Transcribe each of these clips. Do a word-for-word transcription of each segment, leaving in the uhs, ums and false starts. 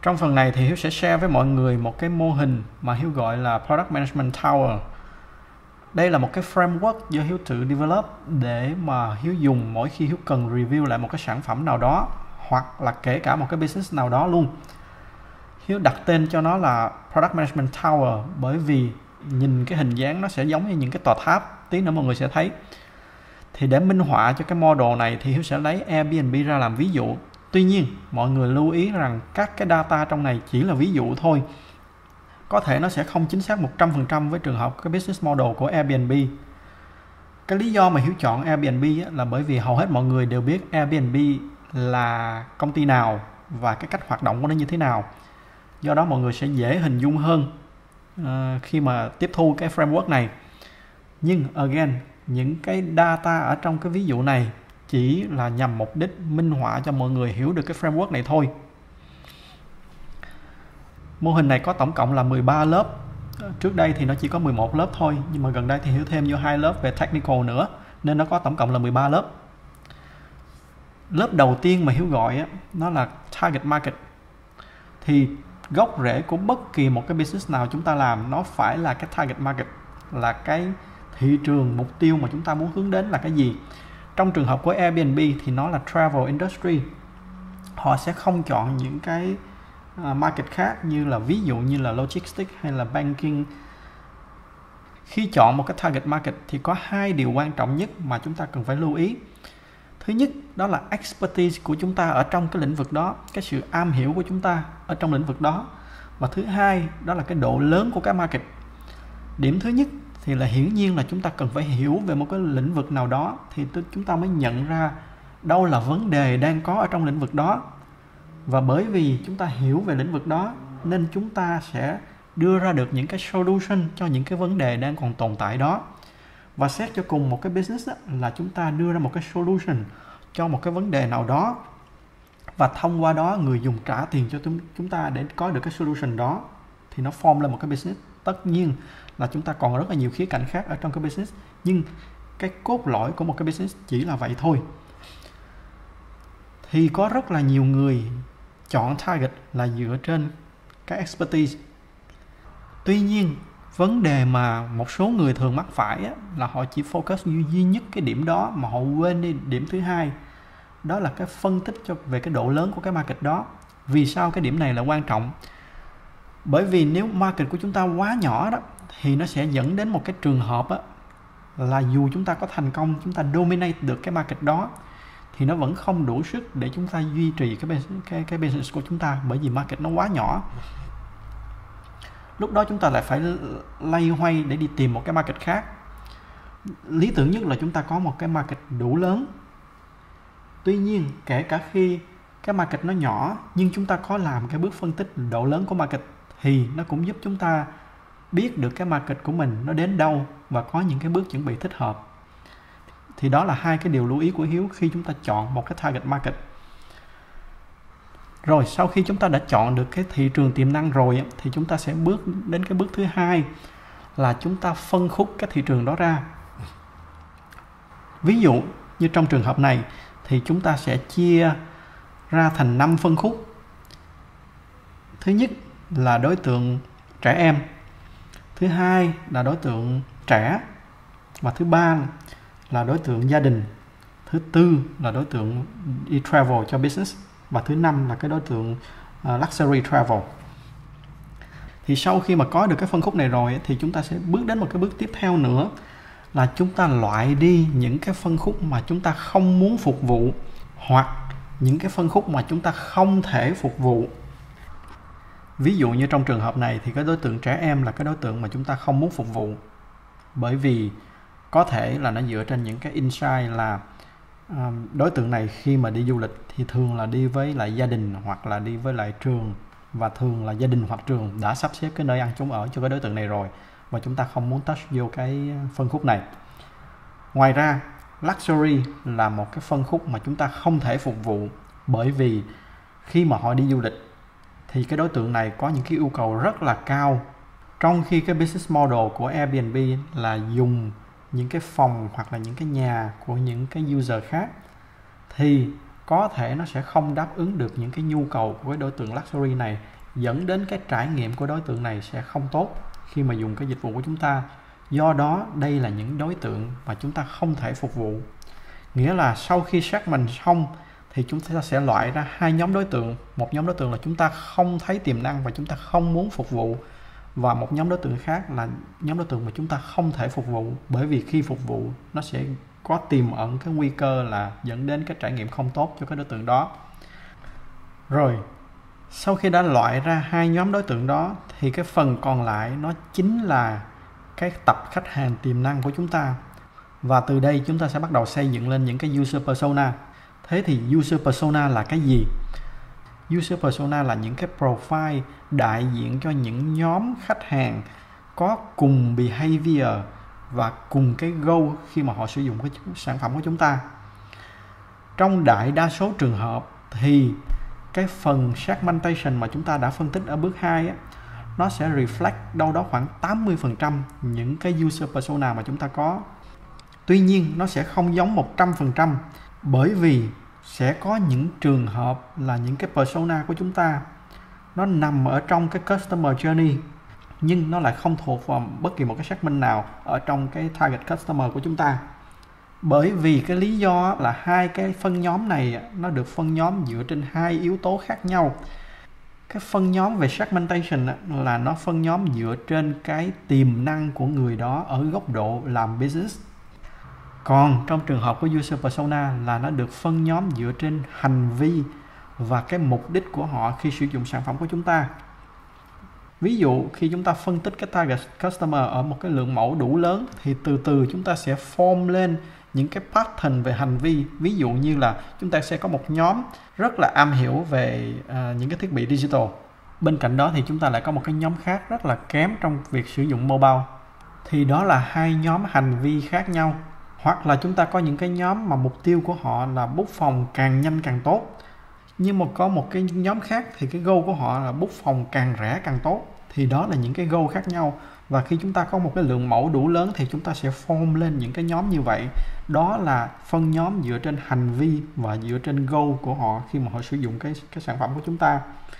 Trong phần này thì Hiếu sẽ share với mọi người một cái mô hình mà Hiếu gọi là Product Management Tower. Đây là một cái framework do Hiếu tự develop để mà Hiếu dùng mỗi khi Hiếu cần review lại một cái sản phẩm nào đó, hoặc là kể cả một cái business nào đó luôn. Hiếu đặt tên cho nó là Product Management Tower bởi vì nhìn cái hình dáng nó sẽ giống như những cái tòa tháp, tí nữa mọi người sẽ thấy. Thì để minh họa cho cái model này thì Hiếu sẽ lấy Airbnb ra làm ví dụ. Tuy nhiên, mọi người lưu ý rằng các cái data trong này chỉ là ví dụ thôi. Có thể nó sẽ không chính xác một trăm phần trăm với trường hợp cái business model của Airbnb. Cái lý do mà Hiếu chọn Airbnb là bởi vì hầu hết mọi người đều biết Airbnb là công ty nào và cái cách hoạt động của nó như thế nào. Do đó mọi người sẽ dễ hình dung hơn uh, khi mà tiếp thu cái framework này. Nhưng again, những cái data ở trong cái ví dụ này chỉ là nhằm mục đích minh họa cho mọi người hiểu được cái framework này thôi. Mô hình này có tổng cộng là mười ba lớp. Trước đây thì nó chỉ có mười một lớp thôi, nhưng mà gần đây thì Hiếu thêm vô hai lớp về technical nữa, nên nó có tổng cộng là mười ba lớp. Lớp đầu tiên mà Hiếu gọi á, nó là target market. Thì gốc rễ của bất kỳ một cái business nào chúng ta làm, nó phải là cái target market, là cái thị trường mục tiêu mà chúng ta muốn hướng đến là cái gì. Trong trường hợp của Airbnb thì nó là travel industry. Họ sẽ không chọn những cái market khác, như là ví dụ như là logistics hay là banking. Khi chọn một cái target market thì có hai điều quan trọng nhất mà chúng ta cần phải lưu ý. Thứ nhất, đó là expertise của chúng ta ở trong cái lĩnh vực đó, cái sự am hiểu của chúng ta ở trong lĩnh vực đó. Và thứ hai, đó là cái độ lớn của cái market. Điểm thứ nhất thì là hiển nhiên là chúng ta cần phải hiểu về một cái lĩnh vực nào đó, thì chúng ta mới nhận ra đâu là vấn đề đang có ở trong lĩnh vực đó. Và bởi vì chúng ta hiểu về lĩnh vực đó nên chúng ta sẽ đưa ra được những cái solution cho những cái vấn đề đang còn tồn tại đó. Và xét cho cùng một cái business đó, là chúng ta đưa ra một cái solution cho một cái vấn đề nào đó, và thông qua đó người dùng trả tiền cho chúng ta để có được cái solution đó, thì nó form lên một cái business. Tất nhiên là chúng ta còn rất là nhiều khía cạnh khác ở trong cái business, nhưng cái cốt lõi của một cái business chỉ là vậy thôi. Thì có rất là nhiều người chọn target là dựa trên cái expertise. Tuy nhiên, vấn đề mà một số người thường mắc phải á, là họ chỉ focus duy nhất cái điểm đó mà họ quên đi điểm thứ hai. Đó là cái phân tích cho về cái độ lớn của cái market đó. Vì sao cái điểm này là quan trọng? Bởi vì nếu market của chúng ta quá nhỏ đó, thì nó sẽ dẫn đến một cái trường hợp á, là dù chúng ta có thành công, chúng ta dominate được cái market đó, thì nó vẫn không đủ sức để chúng ta duy trì cái, cái, cái business của chúng ta, bởi vì market nó quá nhỏ. Lúc đó chúng ta lại phải lay hoay để đi tìm một cái market khác. Lý tưởng nhất là chúng ta có một cái market đủ lớn. Tuy nhiên, kể cả khi cái market nó nhỏ, nhưng chúng ta có làm cái bước phân tích độ lớn của market, thì nó cũng giúp chúng ta biết được cái market của mình nó đến đâu và có những cái bước chuẩn bị thích hợp. Thì đó là hai cái điều lưu ý của Hiếu khi chúng ta chọn một cái target market. Rồi sau khi chúng ta đã chọn được cái thị trường tiềm năng rồi, thì chúng ta sẽ bước đến cái bước thứ hai là chúng ta phân khúc cái thị trường đó ra. Ví dụ như trong trường hợp này thì chúng ta sẽ chia ra thành năm phân khúc. Thứ nhất là đối tượng trẻ em, thứ hai là đối tượng trẻ, và thứ ba là đối tượng gia đình, thứ tư là đối tượng đi travel cho business, và thứ năm là cái đối tượng uh, luxury travel. Thì sau khi mà có được cái phân khúc này rồi thì chúng ta sẽ bước đến một cái bước tiếp theo nữa là chúng ta loại đi những cái phân khúc mà chúng ta không muốn phục vụ, hoặc những cái phân khúc mà chúng ta không thể phục vụ. Ví dụ như trong trường hợp này thì cái đối tượng trẻ em là cái đối tượng mà chúng ta không muốn phục vụ, bởi vì có thể là nó dựa trên những cái insight là um, đối tượng này khi mà đi du lịch thì thường là đi với lại gia đình hoặc là đi với lại trường, và thường là gia đình hoặc trường đã sắp xếp cái nơi ăn chốn ở cho cái đối tượng này rồi, và chúng ta không muốn touch vô cái phân khúc này. Ngoài ra, luxury là một cái phân khúc mà chúng ta không thể phục vụ, bởi vì khi mà họ đi du lịch thì cái đối tượng này có những cái yêu cầu rất là cao, trong khi cái business model của Airbnb là dùng những cái phòng hoặc là những cái nhà của những cái user khác, thì có thể nó sẽ không đáp ứng được những cái nhu cầu của cái đối tượng luxury này, dẫn đến cái trải nghiệm của đối tượng này sẽ không tốt khi mà dùng cái dịch vụ của chúng ta. Do đó đây là những đối tượng mà chúng ta không thể phục vụ. Nghĩa là sau khi segment xong thì chúng ta sẽ loại ra hai nhóm đối tượng. Một nhóm đối tượng là chúng ta không thấy tiềm năng và chúng ta không muốn phục vụ, và một nhóm đối tượng khác là nhóm đối tượng mà chúng ta không thể phục vụ, bởi vì khi phục vụ nó sẽ có tiềm ẩn cái nguy cơ là dẫn đến cái trải nghiệm không tốt cho cái đối tượng đó. Rồi, sau khi đã loại ra hai nhóm đối tượng đó thì cái phần còn lại nó chính là cái tập khách hàng tiềm năng của chúng ta. Và từ đây chúng ta sẽ bắt đầu xây dựng lên những cái user persona. Thế thì user persona là cái gì? User persona là những cái profile đại diện cho những nhóm khách hàng có cùng behavior và cùng cái goal khi mà họ sử dụng cái sản phẩm của chúng ta. Trong đại đa số trường hợp thì cái phần segmentation mà chúng ta đã phân tích ở bước hai á, nó sẽ reflect đâu đó khoảng tám mươi phần trăm những cái user persona mà chúng ta có. Tuy nhiên nó sẽ không giống một trăm phần trăm, bởi vì sẽ có những trường hợp là những cái persona của chúng ta nó nằm ở trong cái customer journey, nhưng nó lại không thuộc vào bất kỳ một cái segment nào ở trong cái target customer của chúng ta. Bởi vì cái lý do là hai cái phân nhóm này nó được phân nhóm dựa trên hai yếu tố khác nhau. Cái phân nhóm về segmentation là nó phân nhóm dựa trên cái tiềm năng của người đó ở góc độ làm business. Còn trong trường hợp của user persona là nó được phân nhóm dựa trên hành vi và cái mục đích của họ khi sử dụng sản phẩm của chúng ta. Ví dụ khi chúng ta phân tích cái target customer ở một cái lượng mẫu đủ lớn thì từ từ chúng ta sẽ form lên những cái pattern về hành vi. Ví dụ như là chúng ta sẽ có một nhóm rất là am hiểu về uh, những cái thiết bị digital. Bên cạnh đó thì chúng ta lại có một cái nhóm khác rất là kém trong việc sử dụng mobile. Thì đó là hai nhóm hành vi khác nhau. Hoặc là chúng ta có những cái nhóm mà mục tiêu của họ là book phòng càng nhanh càng tốt. Nhưng mà có một cái nhóm khác thì cái goal của họ là book phòng càng rẻ càng tốt. Thì đó là những cái goal khác nhau. Và khi chúng ta có một cái lượng mẫu đủ lớn thì chúng ta sẽ form lên những cái nhóm như vậy. Đó là phân nhóm dựa trên hành vi và dựa trên goal của họ khi mà họ sử dụng cái, cái sản phẩm của chúng ta.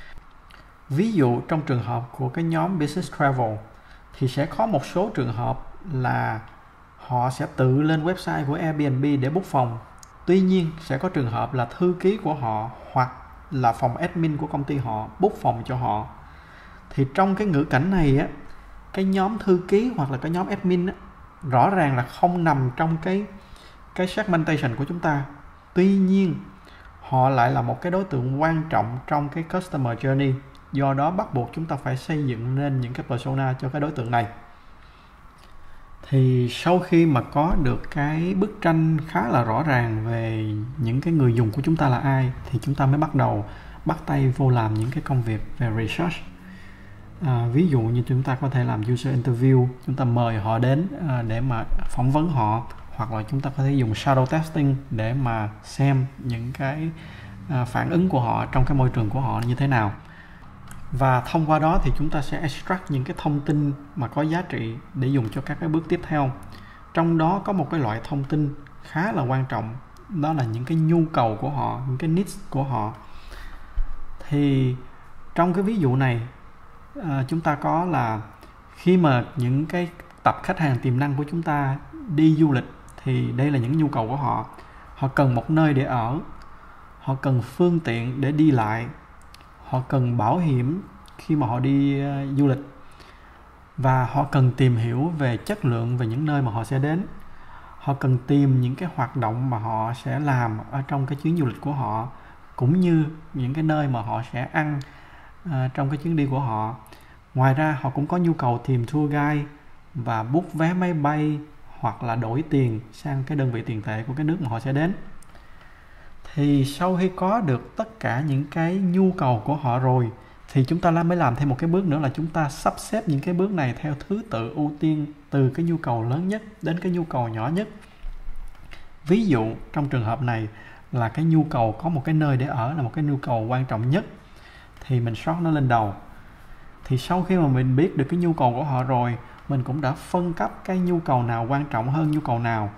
Ví dụ trong trường hợp của cái nhóm Business Travel thì sẽ có một số trường hợp là họ sẽ tự lên website của Airbnb để book phòng. Tuy nhiên sẽ có trường hợp là thư ký của họ hoặc là phòng admin của công ty họ book phòng cho họ. Thì trong cái ngữ cảnh này á, cái nhóm thư ký hoặc là cái nhóm admin á, rõ ràng là không nằm trong cái cái segmentation của chúng ta. Tuy nhiên họ lại là một cái đối tượng quan trọng trong cái customer journey. Do đó bắt buộc chúng ta phải xây dựng nên những cái persona cho cái đối tượng này. Thì sau khi mà có được cái bức tranh khá là rõ ràng về những cái người dùng của chúng ta là ai thì chúng ta mới bắt đầu bắt tay vô làm những cái công việc về research. À, ví dụ như chúng ta có thể làm user interview, chúng ta mời họ đến à, để mà phỏng vấn họ, hoặc là chúng ta có thể dùng shadow testing để mà xem những cái à, phản ứng của họ trong cái môi trường của họ như thế nào. Và thông qua đó thì chúng ta sẽ extract những cái thông tin mà có giá trị để dùng cho các cái bước tiếp theo. Trong đó có một cái loại thông tin khá là quan trọng, đó là những cái nhu cầu của họ, những cái needs của họ. Thì trong cái ví dụ này à, chúng ta có là khi mà những cái tập khách hàng tiềm năng của chúng ta đi du lịch thì đây là những nhu cầu của họ. Họ cần một nơi để ở, họ cần phương tiện để đi lại, họ cần bảo hiểm khi mà họ đi uh, du lịch, và họ cần tìm hiểu về chất lượng về những nơi mà họ sẽ đến. Họ cần tìm những cái hoạt động mà họ sẽ làm ở trong cái chuyến du lịch của họ, cũng như những cái nơi mà họ sẽ ăn uh, trong cái chuyến đi của họ. Ngoài ra họ cũng có nhu cầu tìm tour guide và book vé máy bay hoặc là đổi tiền sang cái đơn vị tiền tệ của cái nước mà họ sẽ đến. Thì sau khi có được tất cả những cái nhu cầu của họ rồi thì chúng ta mới làm thêm một cái bước nữa là chúng ta sắp xếp những cái bước này theo thứ tự ưu tiên từ cái nhu cầu lớn nhất đến cái nhu cầu nhỏ nhất. Ví dụ trong trường hợp này là cái nhu cầu có một cái nơi để ở là một cái nhu cầu quan trọng nhất thì mình sort nó lên đầu. Thì sau khi mà mình biết được cái nhu cầu của họ rồi, mình cũng đã phân cấp cái nhu cầu nào quan trọng hơn nhu cầu nào.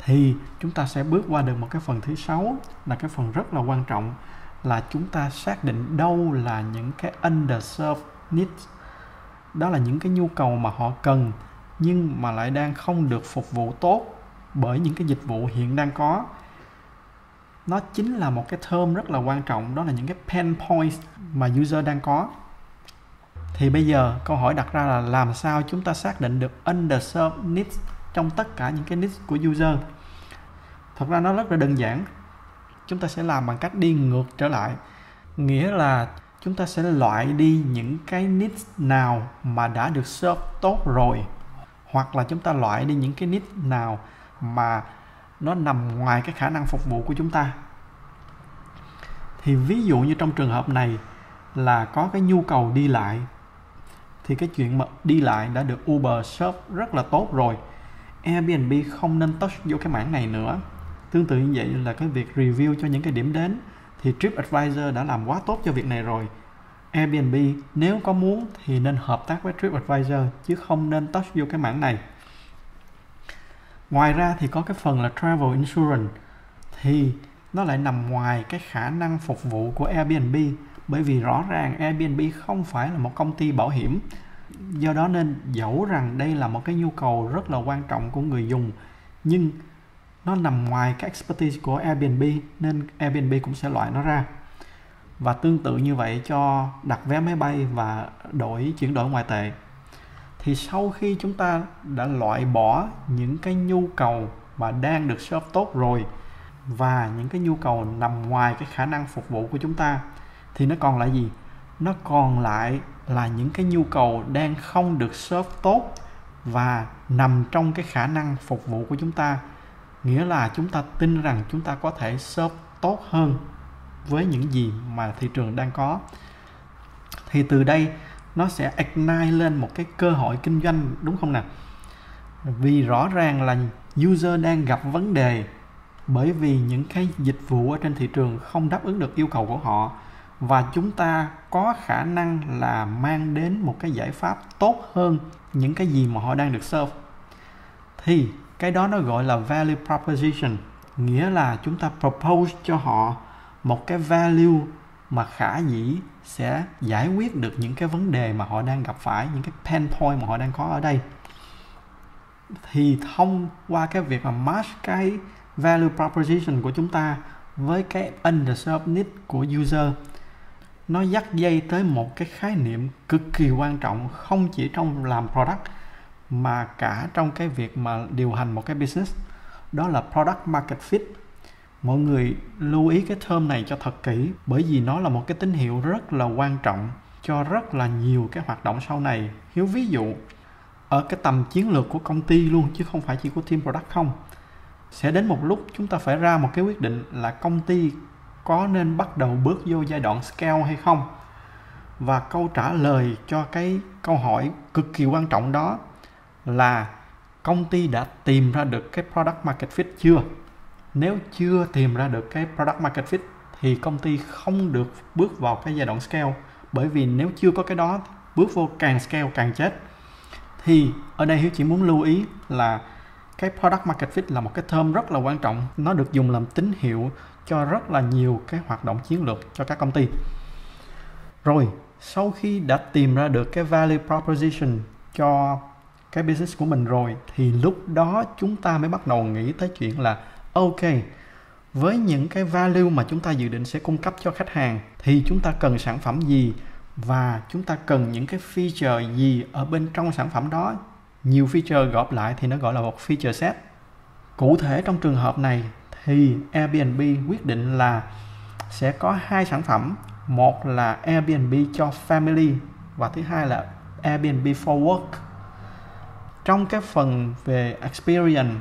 thì chúng ta sẽ bước qua được một cái phần thứ sáu, là cái phần rất là quan trọng, là chúng ta xác định đâu là những cái underserved needs. Đó là những cái nhu cầu mà họ cần nhưng mà lại đang không được phục vụ tốt bởi những cái dịch vụ hiện đang có. Nó chính là một cái term rất là quan trọng, đó là những cái pain points mà user đang có. Thì bây giờ câu hỏi đặt ra là làm sao chúng ta xác định được underserved needs trong tất cả những cái needs của user. Thật ra nó rất là đơn giản. Chúng ta sẽ làm bằng cách đi ngược trở lại. Nghĩa là chúng ta sẽ loại đi những cái needs nào mà đã được serve tốt rồi, hoặc là chúng ta loại đi những cái needs nào mà nó nằm ngoài cái khả năng phục vụ của chúng ta. Thì ví dụ như trong trường hợp này là có cái nhu cầu đi lại, thì cái chuyện mà đi lại đã được Uber serve rất là tốt rồi. Airbnb không nên touch vô cái mảng này nữa. Tương tự như vậy là cái việc review cho những cái điểm đến, thì TripAdvisor đã làm quá tốt cho việc này rồi. Airbnb nếu có muốn thì nên hợp tác với TripAdvisor chứ không nên touch vô cái mảng này. Ngoài ra thì có cái phần là travel insurance, thì nó lại nằm ngoài cái khả năng phục vụ của Airbnb, bởi vì rõ ràng Airbnb không phải là một công ty bảo hiểm. Do đó nên dẫu rằng đây là một cái nhu cầu rất là quan trọng của người dùng, nhưng nó nằm ngoài cái expertise của Airbnb, nên Airbnb cũng sẽ loại nó ra. Và tương tự như vậy cho đặt vé máy bay và đổi chuyển đổi ngoại tệ. Thì sau khi chúng ta đã loại bỏ những cái nhu cầu mà đang được serve tốt rồi và những cái nhu cầu nằm ngoài cái khả năng phục vụ của chúng ta, thì nó còn lại gì? Nó còn lại là những cái nhu cầu đang không được serve tốt và nằm trong cái khả năng phục vụ của chúng ta. Nghĩa là chúng ta tin rằng chúng ta có thể serve tốt hơn với những gì mà thị trường đang có. Thì từ đây nó sẽ ignite lên một cái cơ hội kinh doanh, đúng không nào? Vì rõ ràng là user đang gặp vấn đề bởi vì những cái dịch vụ ở trên thị trường không đáp ứng được yêu cầu của họ, và chúng ta có khả năng là mang đến một cái giải pháp tốt hơn những cái gì mà họ đang được serve. Thì cái đó nó gọi là value proposition, nghĩa là chúng ta propose cho họ một cái value mà khả dĩ sẽ giải quyết được những cái vấn đề mà họ đang gặp phải, những cái pain point mà họ đang có ở đây. Thì thông qua cái việc mà match cái value proposition của chúng ta với cái underserved need của user, nó dắt dây tới một cái khái niệm cực kỳ quan trọng, không chỉ trong làm product mà cả trong cái việc mà điều hành một cái business, đó là product market fit. Mọi người lưu ý cái term này cho thật kỹ, bởi vì nó là một cái tín hiệu rất là quan trọng cho rất là nhiều cái hoạt động sau này. Hiếu ví dụ ở cái tầm chiến lược của công ty luôn, chứ không phải chỉ của team product không. Sẽ đến một lúc chúng ta phải ra một cái quyết định là công ty có nên bắt đầu bước vô giai đoạn scale hay không. Và câu trả lời cho cái câu hỏi cực kỳ quan trọng đó là công ty đã tìm ra được cái product market fit chưa? Nếu chưa tìm ra được cái product market fit thì công ty không được bước vào cái giai đoạn scale, bởi vì nếu chưa có cái đó, bước vô càng scale càng chết. Thì ở đây Hiếu chỉ muốn lưu ý là cái product market fit là một cái term rất là quan trọng, nó được dùng làm tín hiệu cho rất là nhiều cái hoạt động chiến lược cho các công ty. Rồi, sau khi đã tìm ra được cái value proposition cho cái business của mình rồi, thì lúc đó chúng ta mới bắt đầu nghĩ tới chuyện là ok, với những cái value mà chúng ta dự định sẽ cung cấp cho khách hàng thì chúng ta cần sản phẩm gì và chúng ta cần những cái feature gì ở bên trong sản phẩm đó. Nhiều feature gộp lại thì nó gọi là một feature set. Cụ thể trong trường hợp này thì Airbnb quyết định là sẽ có hai sản phẩm, một là Airbnb cho family và thứ hai là Airbnb for work. Trong cái phần về experience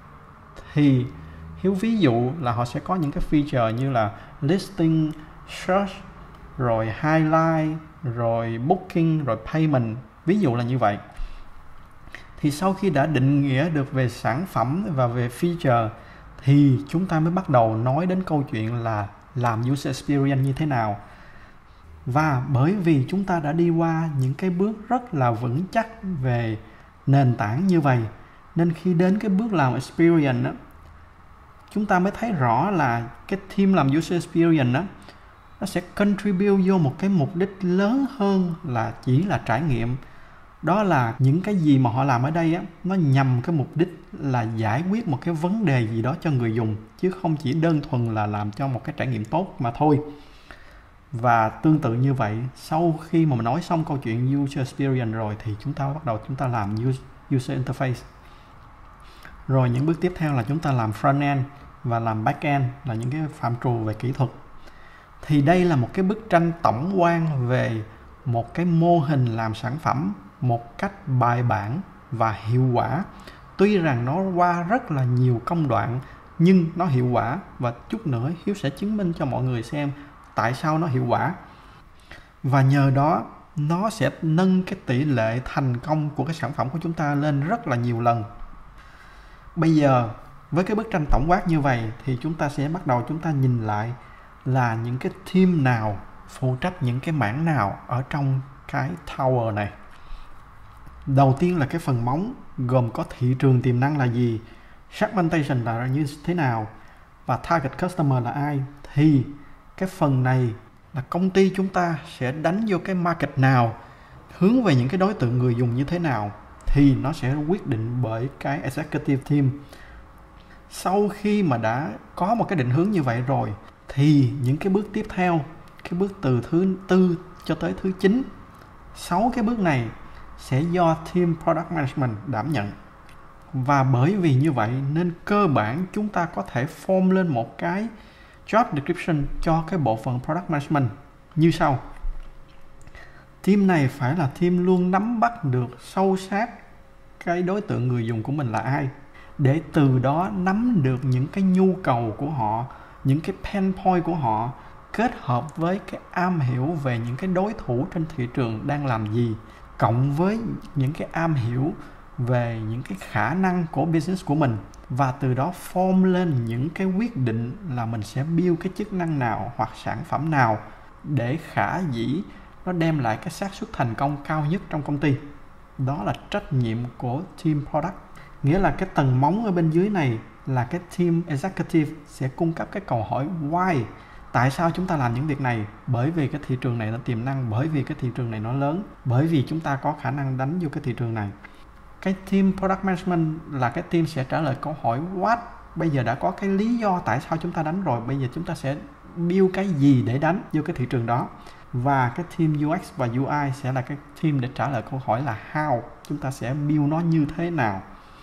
thì Hiếu ví dụ là họ sẽ có những cái feature như là listing, search, rồi highlight, rồi booking, rồi payment, ví dụ là như vậy. Thì sau khi đã định nghĩa được về sản phẩm và về feature thì chúng ta mới bắt đầu nói đến câu chuyện là làm user experience như thế nào. Và bởi vì chúng ta đã đi qua những cái bước rất là vững chắc về nền tảng như vậy, nên khi đến cái bước làm experience á, chúng ta mới thấy rõ là cái team làm user experience đó, nó sẽ contribute vô một cái mục đích lớn hơn là chỉ là trải nghiệm. Đó là những cái gì mà họ làm ở đây á, nó nhằm cái mục đích là giải quyết một cái vấn đề gì đó cho người dùng, chứ không chỉ đơn thuần là làm cho một cái trải nghiệm tốt mà thôi. Và tương tự như vậy, sau khi mà mình nói xong câu chuyện user experience rồi thì chúng ta bắt đầu chúng ta làm user interface. Rồi những bước tiếp theo là chúng ta làm front end và làm back end, là những cái phạm trù về kỹ thuật. Thì đây là một cái bức tranh tổng quan về một cái mô hình làm sản phẩm một cách bài bản và hiệu quả. Tuy rằng nó qua rất là nhiều công đoạn nhưng nó hiệu quả, và chút nữa Hiếu sẽ chứng minh cho mọi người xem tại sao nó hiệu quả. Và nhờ đó nó sẽ nâng cái tỷ lệ thành công của cái sản phẩm của chúng ta lên rất là nhiều lần. Bây giờ với cái bức tranh tổng quát như vậy thì chúng ta sẽ bắt đầu chúng ta nhìn lại là những cái team nào phụ trách những cái mảng nào ở trong cái tower này. Đầu tiên là cái phần móng, gồm có thị trường tiềm năng là gì, segmentation là như thế nào, và target customer là ai. Thì cái phần này là công ty chúng ta sẽ đánh vô cái market nào, hướng về những cái đối tượng người dùng như thế nào, thì nó sẽ quyết định bởi cái executive team. Sau khi mà đã có một cái định hướng như vậy rồi thì những cái bước tiếp theo, cái bước từ thứ tư cho tới thứ chín, sáu cái bước này sẽ do team product management đảm nhận. Và bởi vì như vậy nên cơ bản chúng ta có thể form lên một cái job description cho cái bộ phận product management như sau. Team này phải là team luôn nắm bắt được sâu sát cái đối tượng người dùng của mình là ai, để từ đó nắm được những cái nhu cầu của họ, những cái pain point của họ, kết hợp với cái am hiểu về những cái đối thủ trên thị trường đang làm gì, cộng với những cái am hiểu về những cái khả năng của business của mình, và từ đó form lên những cái quyết định là mình sẽ build cái chức năng nào hoặc sản phẩm nào để khả dĩ nó đem lại cái xác suất thành công cao nhất trong công ty. Đó là trách nhiệm của team product. Nghĩa là cái tầng móng ở bên dưới này là cái team executive sẽ cung cấp cái câu hỏi why. Tại sao chúng ta làm những việc này? Bởi vì cái thị trường này nó tiềm năng, bởi vì cái thị trường này nó lớn, bởi vì chúng ta có khả năng đánh vô cái thị trường này. Cái team product management là cái team sẽ trả lời câu hỏi what. Bây giờ đã có cái lý do tại sao chúng ta đánh rồi, bây giờ chúng ta sẽ build cái gì để đánh vô cái thị trường đó. Và cái team u ích và u i sẽ là cái team để trả lời câu hỏi là how, chúng ta sẽ build nó như thế nào.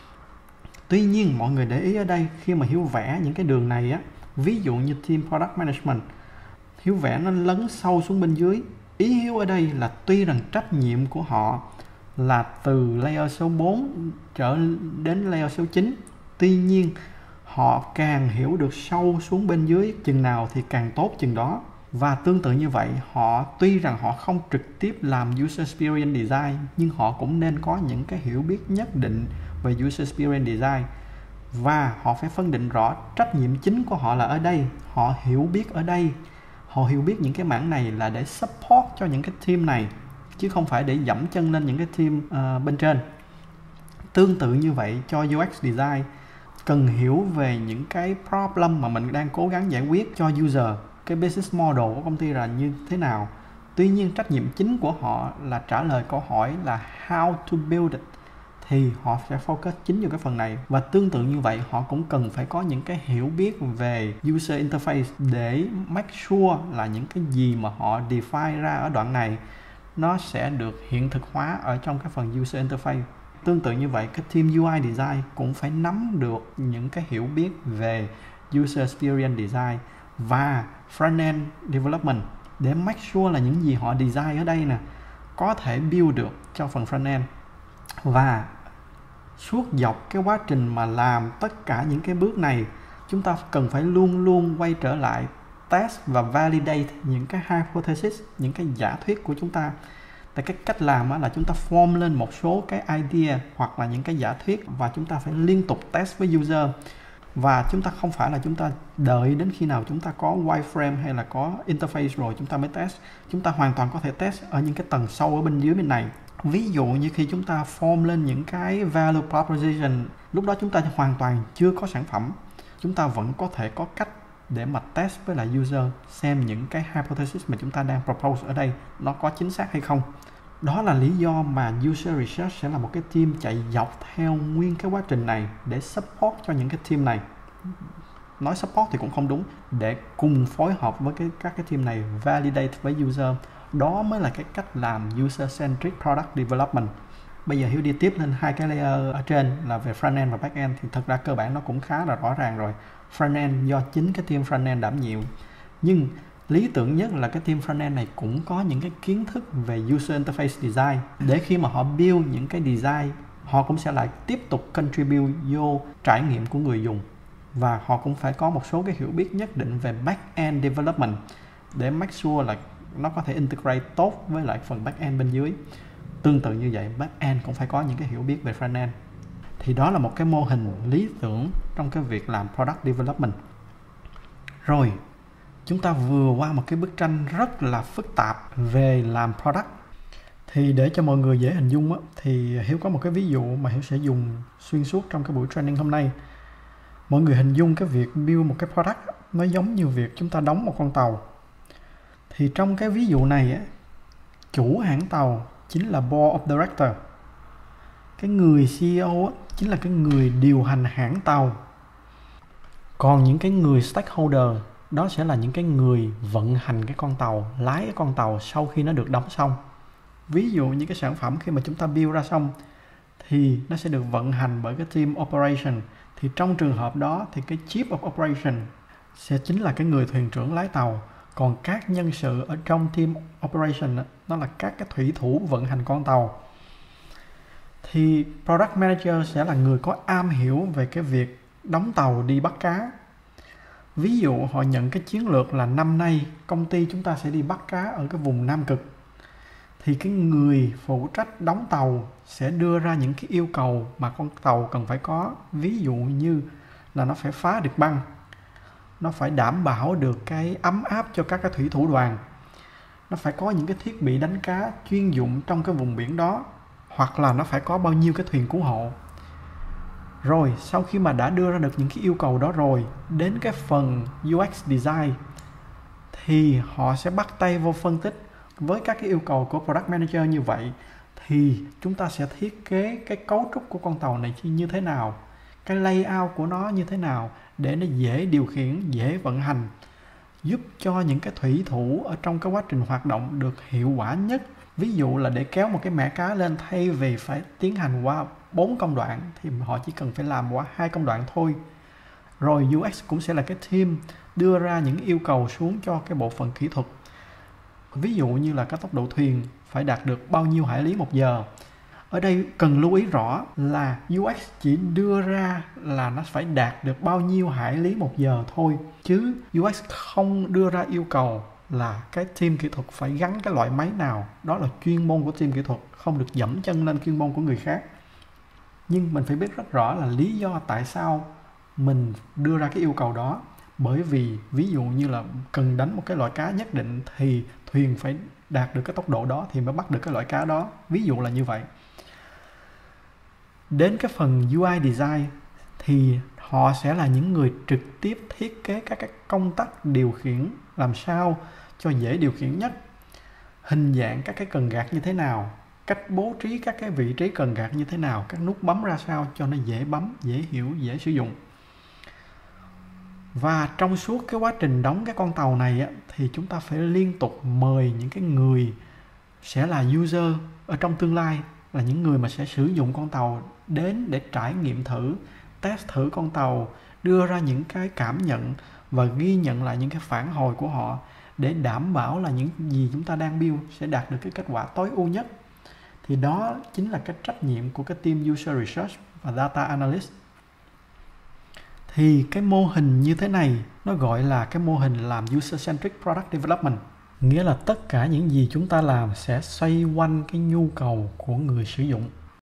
Tuy nhiên mọi người để ý ở đây, khi mà Hiếu vẽ những cái đường này á, ví dụ như team product management, Hiếu vẽ nó lấn sâu xuống bên dưới. Ý Hiếu ở đây là tuy rằng trách nhiệm của họ là từ layer số bốn trở đến layer số chín, tuy nhiên họ càng hiểu được sâu xuống bên dưới chừng nào thì càng tốt chừng đó. Và tương tự như vậy, họ tuy rằng họ không trực tiếp làm user experience design, nhưng họ cũng nên có những cái hiểu biết nhất định về user experience design. Và họ phải phân định rõ trách nhiệm chính của họ là ở đây. Họ hiểu biết ở đây, họ hiểu biết những cái mảng này là để support cho những cái team này, chứ không phải để dẫm chân lên những cái team uh, bên trên. Tương tự như vậy cho u ích design, cần hiểu về những cái problem mà mình đang cố gắng giải quyết cho user, cái business model của công ty là như thế nào. Tuy nhiên trách nhiệm chính của họ là trả lời câu hỏi là how to build it, thì họ sẽ focus chính vào cái phần này. Và tương tự như vậy, họ cũng cần phải có những cái hiểu biết về user interface để make sure là những cái gì mà họ define ra ở đoạn này nó sẽ được hiện thực hóa ở trong cái phần user interface. Tương tự như vậy, cái team u i design cũng phải nắm được những cái hiểu biết về user experience design và front-end development để make sure là những gì họ design ở đây nè có thể build được cho phần front-end. Và suốt dọc cái quá trình mà làm tất cả những cái bước này, chúng ta cần phải luôn luôn quay trở lại test và validate những cái hypothesis, những cái giả thuyết của chúng ta. Tại cái cách làm là chúng ta form lên một số cái idea hoặc là những cái giả thuyết, và chúng ta phải liên tục test với user. Và chúng ta không phải là chúng ta đợi đến khi nào chúng ta có wireframe hay là có interface rồi chúng ta mới test. Chúng ta hoàn toàn có thể test ở những cái tầng sâu ở bên dưới bên này. Ví dụ như khi chúng ta form lên những cái value proposition, lúc đó chúng ta hoàn toàn chưa có sản phẩm. chúng ta vẫn có thể có cách để mà test với lại user xem những cái hypothesis mà chúng ta đang propose ở đây nó có chính xác hay không. Đó là lý do mà user research sẽ là một cái team chạy dọc theo nguyên cái quá trình này để support cho những cái team này. Nói support thì cũng không đúng, để cùng phối hợp với cái, các cái team này validate với user. Đó mới là cái cách làm user-centric product development. Bây giờ Hiếu đi tiếp lên hai cái layer ở trên là về front-end và back-end, thì thật ra cơ bản nó cũng khá là rõ ràng rồi. Front-end do chính cái team front-end đảm nhiệm. Nhưng lý tưởng nhất là cái team front-end này cũng có những cái kiến thức về user interface design, để khi mà họ build những cái design, họ cũng sẽ lại tiếp tục contribute vô trải nghiệm của người dùng. Và họ cũng phải có một số cái hiểu biết nhất định về back-end development để make sure là nó có thể integrate tốt với lại phần back-end bên dưới. Tương tự như vậy, back-end cũng phải có những cái hiểu biết về front-end. Thì đó là một cái mô hình lý tưởng trong cái việc làm product development. Rồi, chúng ta vừa qua một cái bức tranh rất là phức tạp về làm product. Thì để cho mọi người dễ hình dung á, thì Hiếu có một cái ví dụ mà Hiếu sẽ dùng xuyên suốt trong cái buổi training hôm nay. Mọi người hình dung cái việc build một cái product nó giống như việc chúng ta đóng một con tàu. Thì trong cái ví dụ này á, chủ hãng tàu chính là board of director. Cái người xê e ô á, chính là cái người điều hành hãng tàu. Còn những cái người stakeholder đó sẽ là những cái người vận hành cái con tàu, lái cái con tàu sau khi nó được đóng xong. Ví dụ như cái sản phẩm khi mà chúng ta build ra xong thì nó sẽ được vận hành bởi cái team operation. Thì trong trường hợp đó thì cái chief of operation sẽ chính là cái người thuyền trưởng lái tàu. Còn các nhân sự ở trong team operation đó là các cái thủy thủ vận hành con tàu. Thì product manager sẽ là người có am hiểu về cái việc đóng tàu đi bắt cá. Ví dụ họ nhận cái chiến lược là năm nay công ty chúng ta sẽ đi bắt cá ở cái vùng Nam Cực. Thì cái người phụ trách đóng tàu sẽ đưa ra những cái yêu cầu mà con tàu cần phải có. Ví dụ như là nó phải phá được băng, nó phải đảm bảo được cái ấm áp cho các cái thủy thủ đoàn, nó phải có những cái thiết bị đánh cá chuyên dụng trong cái vùng biển đó, hoặc là nó phải có bao nhiêu cái thuyền cứu hộ. Rồi sau khi mà đã đưa ra được những cái yêu cầu đó rồi, đến cái phần u ích design thì họ sẽ bắt tay vô phân tích. Với các cái yêu cầu của product manager như vậy thì chúng ta sẽ thiết kế cái cấu trúc của con tàu này như thế nào, cái layout của nó như thế nào để nó dễ điều khiển, dễ vận hành, giúp cho những cái thủy thủ ở trong cái quá trình hoạt động được hiệu quả nhất. Ví dụ là để kéo một cái mẻ cá lên, thay vì phải tiến hành qua bốn công đoạn thì họ chỉ cần phải làm qua hai công đoạn thôi. Rồi u ích cũng sẽ là cái team đưa ra những yêu cầu xuống cho cái bộ phận kỹ thuật. Ví dụ như là cái tốc độ thuyền phải đạt được bao nhiêu hải lý một giờ. Ở đây cần lưu ý rõ là u ích chỉ đưa ra là nó phải đạt được bao nhiêu hải lý một giờ thôi, chứ u ích không đưa ra yêu cầu là cái team kỹ thuật phải gắn cái loại máy nào. Đó là chuyên môn của team kỹ thuật, không được dẫm chân lên chuyên môn của người khác. Nhưng mình phải biết rất rõ là lý do tại sao mình đưa ra cái yêu cầu đó. Bởi vì ví dụ như là cần đánh một cái loại cá nhất định thì thuyền phải đạt được cái tốc độ đó thì mới bắt được cái loại cá đó. Ví dụ là như vậy. Đến cái phần u i design thì họ sẽ là những người trực tiếp thiết kế các cái công tắc điều khiển làm sao cho dễ điều khiển nhất, hình dạng các cái cần gạt như thế nào, cách bố trí các cái vị trí cần gạt như thế nào, các nút bấm ra sao cho nó dễ bấm, dễ hiểu, dễ sử dụng. Và trong suốt cái quá trình đóng cái con tàu này á, thì chúng ta phải liên tục mời những cái người sẽ là user ở trong tương lai, là những người mà sẽ sử dụng con tàu đến để trải nghiệm thử, test thử con tàu, đưa ra những cái cảm nhận và ghi nhận lại những cái phản hồi của họ để đảm bảo là những gì chúng ta đang build sẽ đạt được cái kết quả tối ưu nhất. Thì đó chính là cái trách nhiệm của cái team user research và data analyst. Thì cái mô hình như thế này nó gọi là cái mô hình làm user-centric product development. Nghĩa là tất cả những gì chúng ta làm sẽ xoay quanh cái nhu cầu của người sử dụng.